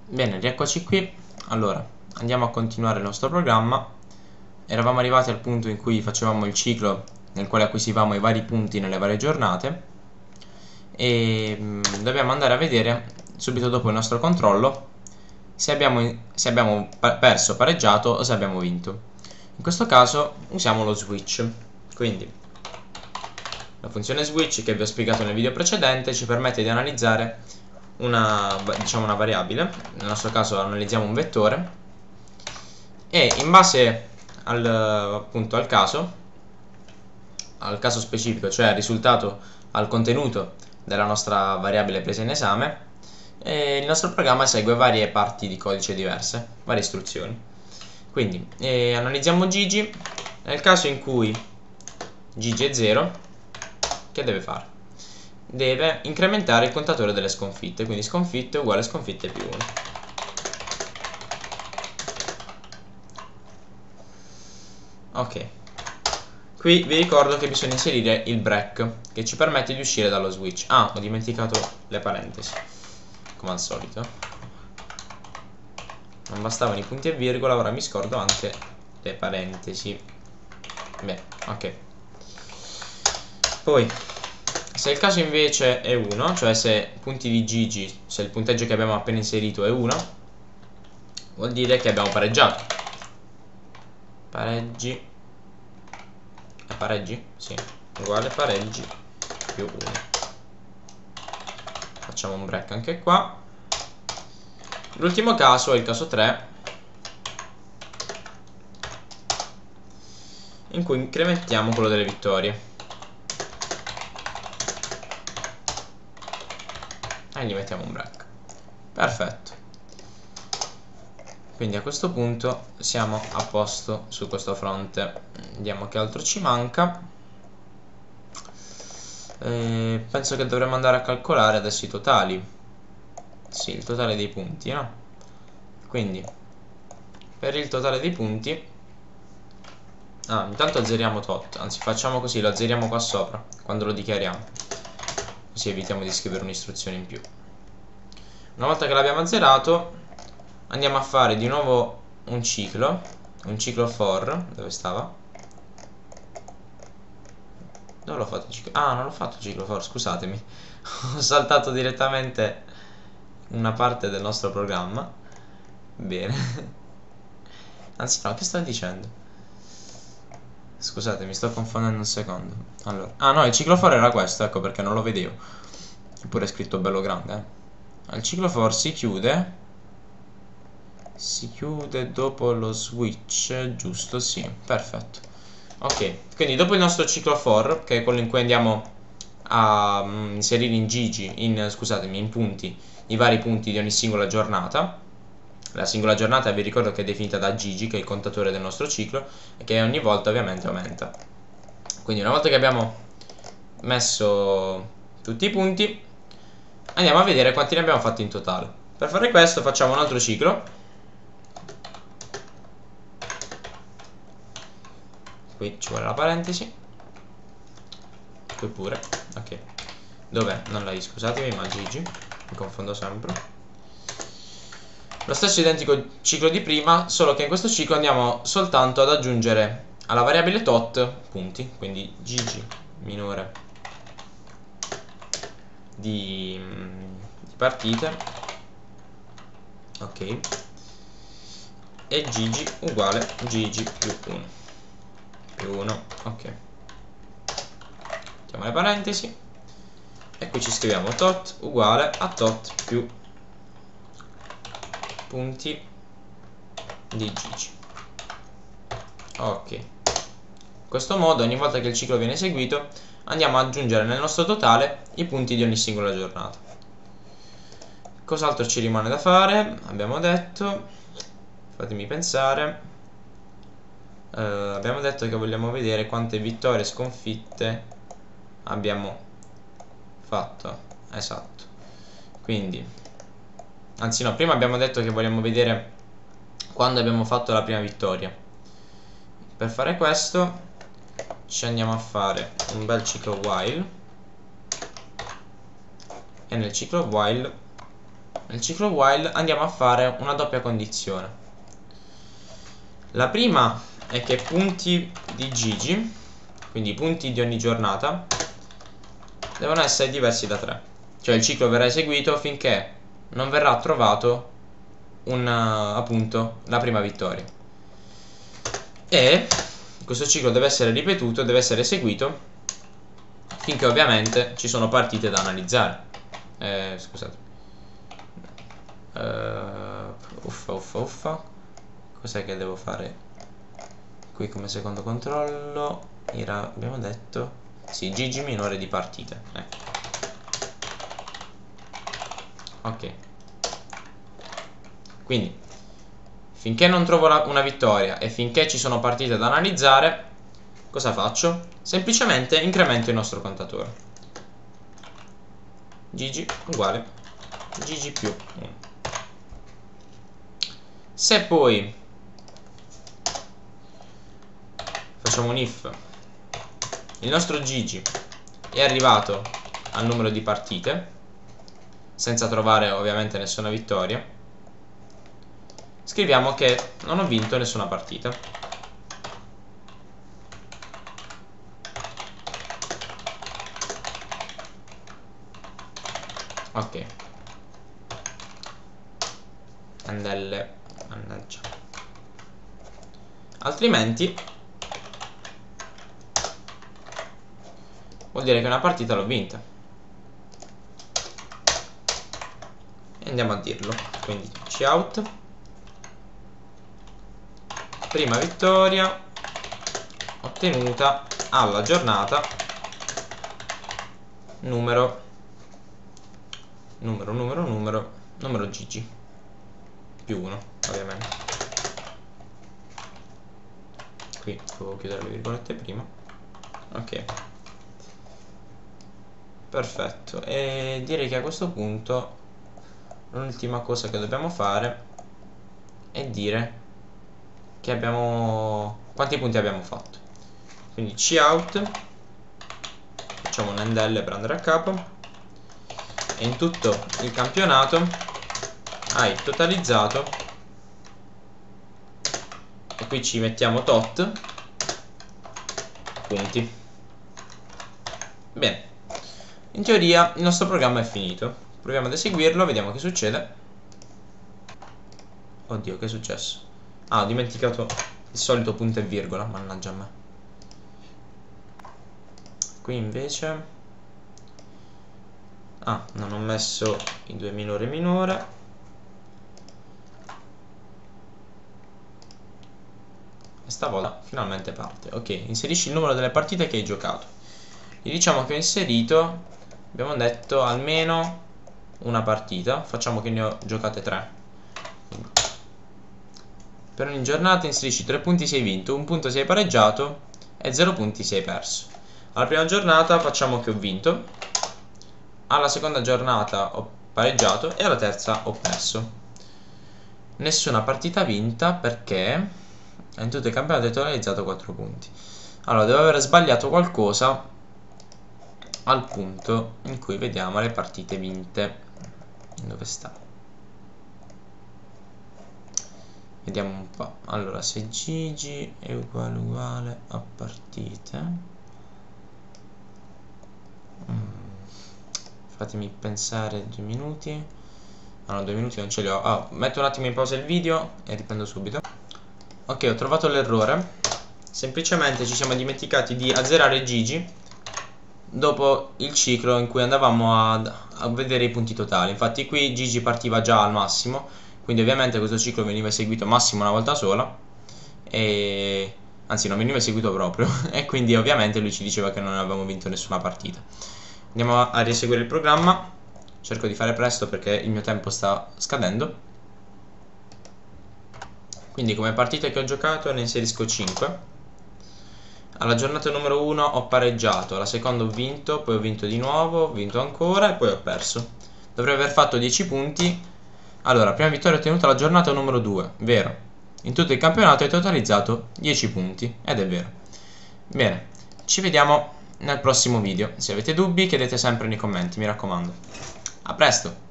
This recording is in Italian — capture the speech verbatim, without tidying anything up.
Bene, rieccoci qui. Allora, andiamo a continuare il nostro programma. Eravamo arrivati al punto in cui facevamo il ciclo nel quale acquisivamo i vari punti nelle varie giornate e mh, dobbiamo andare a vedere subito dopo il nostro controllo se abbiamo, se abbiamo perso, pareggiato o se abbiamo vinto. In questo caso usiamo lo switch. Quindi la funzione switch che vi ho spiegato nel video precedente ci permette di analizzare una, diciamo una variabile, nel nostro caso analizziamo un vettore, e in base al, appunto, al caso al caso specifico, cioè al risultato, al contenuto della nostra variabile presa in esame, e il nostro programma segue varie parti di codice diverse, varie istruzioni. Quindi eh, analizziamo Gigi. Nel caso in cui Gigi è zero, che deve fare? Deve incrementare il contatore delle sconfitte, quindi sconfitte uguale sconfitte più uno. Ok, qui vi ricordo che bisogna inserire il break che ci permette di uscire dallo switch. Ah, ho dimenticato le parentesi, come al solito. Non bastavano i punti e virgola, ora mi scordo anche le parentesi. Beh, ok. Poi, se il caso invece è uno, cioè se punti di Gigi, se il punteggio che abbiamo appena inserito è uno, vuol dire che abbiamo pareggiato. Pareggi è pareggi? Sì, uguale pareggi più uno. Facciamo un break anche qua. L'ultimo caso è il caso tre, in cui incrementiamo quello delle vittorie e gli mettiamo un break. Perfetto. Quindi a questo punto siamo a posto su questo fronte. Vediamo che altro ci manca. Eh, penso che dovremmo andare a calcolare adesso i totali. Sì, il totale dei punti, no? Quindi per il totale dei punti, ah, intanto azzeriamo tot. Anzi, facciamo così, lo azzeriamo qua sopra quando lo dichiariamo, così evitiamo di scrivere un'istruzione in più. Una volta che l'abbiamo azzerato, andiamo a fare di nuovo un ciclo, un ciclo for. Dove stava? Dove l'ho fatto il ciclo? Ah, non l'ho fatto il ciclo for, scusatemi. Ho saltato direttamente una parte del nostro programma. Bene. Anzi no, che sto dicendo? Scusate, mi sto confondendo un secondo. Allora, ah no, il ciclo for era questo, ecco perché non lo vedevo. Eppure è scritto bello grande, eh. Il ciclo for si chiude Si chiude dopo lo switch, giusto? Sì, perfetto. Ok, quindi dopo il nostro ciclo for, che è quello in cui andiamo a um, inserire in Gigi, in, scusatemi, in punti, i vari punti di ogni singola giornata. La singola giornata vi ricordo che è definita da Gigi, che è il contatore del nostro ciclo, e che ogni volta ovviamente aumenta. Quindi una volta che abbiamo messo tutti i punti, andiamo a vedere quanti ne abbiamo fatti in totale. Per fare questo facciamo un altro ciclo. Qui ci vuole la parentesi. Qui pure. Ok. Dov'è? Non la I, scusatemi, ma Gigi. Mi confondo sempre. Lo stesso identico ciclo di prima, solo che in questo ciclo andiamo soltanto ad aggiungere alla variabile tot punti. Quindi Gigi minore di, di partite. Ok. E Gigi uguale Gigi più uno. Più uno, ok. Mettiamo le parentesi e qui ci scriviamo tot uguale a tot più punti di Gigi. Ok. In questo modo ogni volta che il ciclo viene eseguito andiamo ad aggiungere nel nostro totale i punti di ogni singola giornata. Cos'altro ci rimane da fare? Abbiamo detto, fatemi pensare, Uh, abbiamo detto che vogliamo vedere quante vittorie e sconfitte abbiamo fatto. Esatto. Quindi, anzi no, prima abbiamo detto che vogliamo vedere quando abbiamo fatto la prima vittoria. Per fare questo ci andiamo a fare un bel ciclo while, e nel ciclo while nel ciclo while andiamo a fare una doppia condizione. La prima è che punti di Gigi, quindi i punti di ogni giornata, devono essere diversi da tre. Cioè il ciclo verrà eseguito finché non verrà trovato un, appunto, la prima vittoria. E questo ciclo deve essere ripetuto, deve essere eseguito finché ovviamente ci sono partite da analizzare. Eh, scusate. Uh, uffa uffa uffa. Cos'è che devo fare qui come secondo controllo? Era, abbiamo detto, sì, Gigi minore di partite. Ecco. Ok. Quindi finché non trovo la, una vittoria e finché ci sono partite da analizzare, cosa faccio? Semplicemente incremento il nostro contatore. Gigi uguale Gigi più uno. Se poi facciamo un if, il nostro Gigi è arrivato al numero di partite senza trovare ovviamente nessuna vittoria, scriviamo che non ho vinto nessuna partita. Ok. Andelle, mannaggia. Altrimenti vuol dire che una partita l'ho vinta. E andiamo a dirlo. Quindi cout, prima vittoria ottenuta alla giornata numero numero numero numero numero Gigi più uno, ovviamente. Qui devo chiudere le virgolette prima. Ok, perfetto. E direi che a questo punto l'ultima cosa che dobbiamo fare è dire che abbiamo quanti punti abbiamo fatto. Quindi cout, facciamo un endl per andare a capo, e in tutto il campionato hai totalizzato, e qui ci mettiamo tot punti. Bene, in teoria il nostro programma è finito. Proviamo ad eseguirlo, vediamo che succede. Oddio, che è successo? Ah, ho dimenticato il solito punto e virgola, mannaggia a me. Qui invece ah, non ho messo i due minore e minore. E stavolta finalmente parte. Ok, inserisci il numero delle partite che hai giocato. Gli diciamo che ho inserito, abbiamo detto, almeno una partita. Facciamo che ne ho giocate tre. Per ogni giornata inserisci tre punti se hai vinto, un punto se hai pareggiato e zero punti se hai perso. Alla prima giornata facciamo che ho vinto, alla seconda giornata ho pareggiato e alla terza ho perso. Nessuna partita vinta perché in tutto il campionato ho totalizzato quattro punti. Allora, devo aver sbagliato qualcosa al punto in cui vediamo le partite vinte. Dove sta? Vediamo un po'. Allora, se Gigi è uguale uguale a partite, mm. fatemi pensare due minuti. Ah no, due minuti non ce li ho. Ah, metto un attimo in pausa il video e riprendo subito. Ok, ho trovato l'errore. Semplicemente ci siamo dimenticati di azzerare Gigi dopo il ciclo in cui andavamo a, a vedere i punti totali. Infatti qui Gigi partiva già al massimo, quindi ovviamente questo ciclo veniva eseguito massimo una volta sola, e anzi non veniva eseguito proprio e quindi ovviamente lui ci diceva che non avevamo vinto nessuna partita. Andiamo a, a rieseguire il programma. Cerco di fare presto perché il mio tempo sta scadendo. Quindi come partite che ho giocato ne inserisco cinque. Alla giornata numero uno ho pareggiato, alla seconda ho vinto, poi ho vinto di nuovo, ho vinto ancora e poi ho perso. Dovrei aver fatto dieci punti. Allora, prima vittoria ottenuta alla giornata numero due, vero. In tutto il campionato hai totalizzato dieci punti, ed è vero. Bene, ci vediamo nel prossimo video. Se avete dubbi chiedete sempre nei commenti, mi raccomando. A presto!